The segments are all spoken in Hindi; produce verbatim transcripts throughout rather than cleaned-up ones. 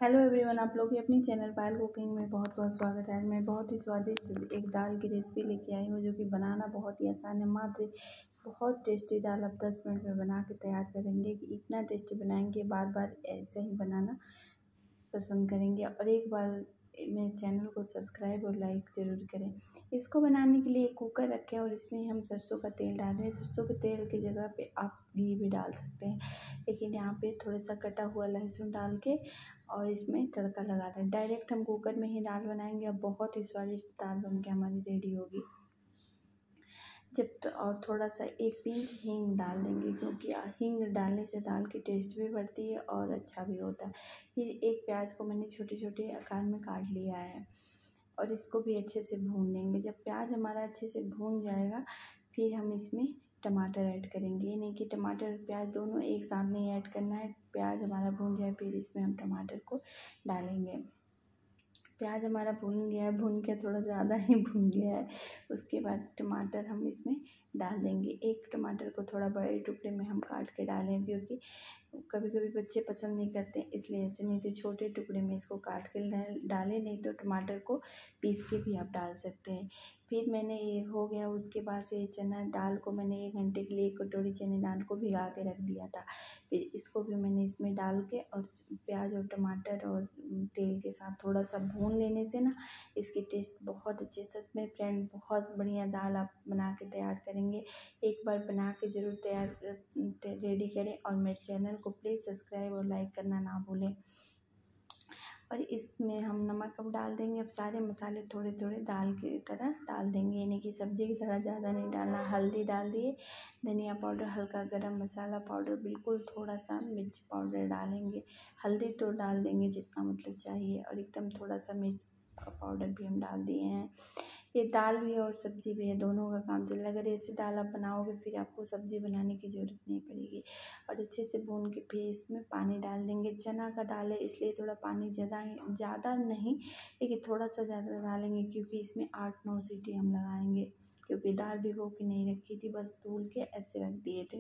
हेलो एवरीवन, आप लोग के अपनी चैनल पायल कुकिंग में बहुत बहुत स्वागत है। मैं बहुत ही स्वादिष्ट एक दाल की रेसिपी लेके आई हूँ जो कि बनाना बहुत ही आसान है। मात्र बहुत टेस्टी दाल आप दस मिनट में बना के तैयार करेंगे कि इतना टेस्टी बनाएंगे बार बार ऐसे ही बनाना पसंद करेंगे। और एक बार मेरे चैनल को सब्सक्राइब और लाइक ज़रूर करें। इसको बनाने के लिए एक कुकर रखें और इसमें हम सरसों का तेल डाल रहे हैं। सरसों के तेल की जगह पे आप घी भी डाल सकते हैं, लेकिन यहाँ पे थोड़ा सा कटा हुआ लहसुन डाल के और इसमें तड़का लगा रहे हैं। डायरेक्ट हम कुकर में ही दाल बनाएंगे। अब बहुत ही स्वादिष्ट दाल बन के हमारी रेडी होगी। जब तो और थोड़ा सा एक पिंच हींग डाल देंगे, क्योंकि हींग डालने से दाल की टेस्ट भी बढ़ती है और अच्छा भी होता है। फिर एक प्याज को मैंने छोटे छोटे आकार में काट लिया है और इसको भी अच्छे से भून लेंगे। जब प्याज हमारा अच्छे से भून जाएगा फिर हम इसमें टमाटर ऐड करेंगे। ये नहीं कि टमाटर और प्याज दोनों एक साथ नहीं ऐड करना है। प्याज हमारा भून जाए फिर इसमें हम टमाटर को डालेंगे। प्याज हमारा भून गया है, भून के थोड़ा ज़्यादा ही भून गया है। उसके बाद टमाटर हम इसमें डाल देंगे। एक टमाटर को थोड़ा बड़े टुकड़े में हम काट के डालें, क्योंकि कभी कभी बच्चे पसंद नहीं करते, इसलिए ऐसे। नहीं तो छोटे टुकड़े में इसको काट के डालें, नहीं तो टमाटर को पीस के भी आप डाल सकते हैं। फिर मैंने ये हो गया, उसके बाद से चना दाल को मैंने एक घंटे के लिए एक कटोरी चने दाल को भिगा के रख दिया था। फिर इसको भी मैंने इसमें डाल के और प्याज और टमाटर और तेल के साथ थोड़ा सा भून लेने से ना इसकी टेस्ट बहुत अच्छी। सच में फ्रेंड, बहुत बढ़िया दाल आप बना के तैयार करेंगे। एक बार बना के ज़रूर तैयार रेडी करें और मेरे चैनल को प्लीज़ सब्सक्राइब और लाइक करना ना भूलें। और इसमें हम नमक अब डाल देंगे। अब सारे मसाले थोड़े थोड़े दाल की तरह डाल देंगे, यानी कि सब्ज़ी की तरह ज़्यादा नहीं डालना। हल्दी डाल दिए, धनिया पाउडर, हल्का गरम मसाला पाउडर, बिल्कुल थोड़ा सा मिर्च पाउडर डालेंगे। हल्दी तो डाल देंगे जितना मतलब चाहिए, और एकदम थोड़ा सा मिर्च का पाउडर भी हम डाल दिए हैं। ये दाल भी है और सब्ज़ी भी है, दोनों का काम चल। अगर ऐसे दाल आप बनाओगे फिर आपको सब्ज़ी बनाने की ज़रूरत नहीं पड़ेगी। और अच्छे से भून के फिर इसमें पानी डाल देंगे। चना का दाल है इसलिए थोड़ा पानी ज़्यादा ही ज़्यादा नहीं, लेकिन थोड़ा सा ज़्यादा डालेंगे, क्योंकि इसमें आठ नौ सीटी हम लगाएंगे। क्योंकि दाल भिगो के नहीं रखी थी, बस धुल के ऐसे रख दिए थे।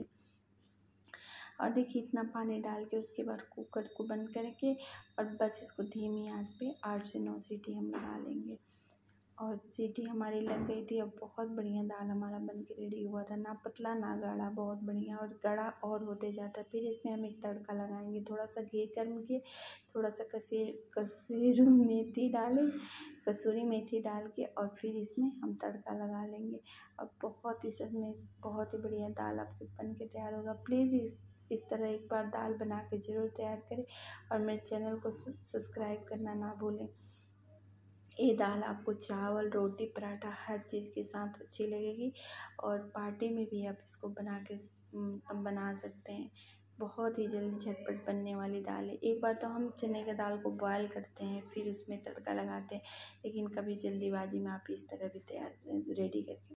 और देखिए इतना पानी डाल के उसके बाद कुकर को बंद करके और बस इसको धीमी आंच पे आठ से नौ सीटी हम लगा लेंगे। और सीटी हमारी लग गई थी। अब बहुत बढ़िया दाल हमारा बन के रेडी हुआ था, ना पतला ना गाढ़ा, बहुत बढ़िया। और गाढ़ा और होते जाता है। फिर इसमें हम एक तड़का लगाएंगे। थोड़ा सा घी गर्म किए, थोड़ा सा कसीर कसूरी मेथी डालें, कसूरी मेथी डाल के और फिर इसमें हम तड़का लगा लेंगे। और बहुत ही सच में बहुत ही बढ़िया दाल आपके बन के तैयार होगा। प्लीज़ इस तरह एक बार दाल बना के ज़रूर तैयार करें और मेरे चैनल को सब्सक्राइब करना ना भूलें। ये दाल आपको चावल, रोटी, पराठा हर चीज़ के साथ अच्छी लगेगी। और पार्टी में भी आप इसको बना के बना सकते हैं। बहुत ही जल्दी झटपट बनने वाली दाल है। एक बार तो हम चने की दाल को बॉयल करते हैं फिर उसमें तड़का लगाते हैं, लेकिन कभी जल्दीबाजी में आप इस तरह भी तैयार रेडी करके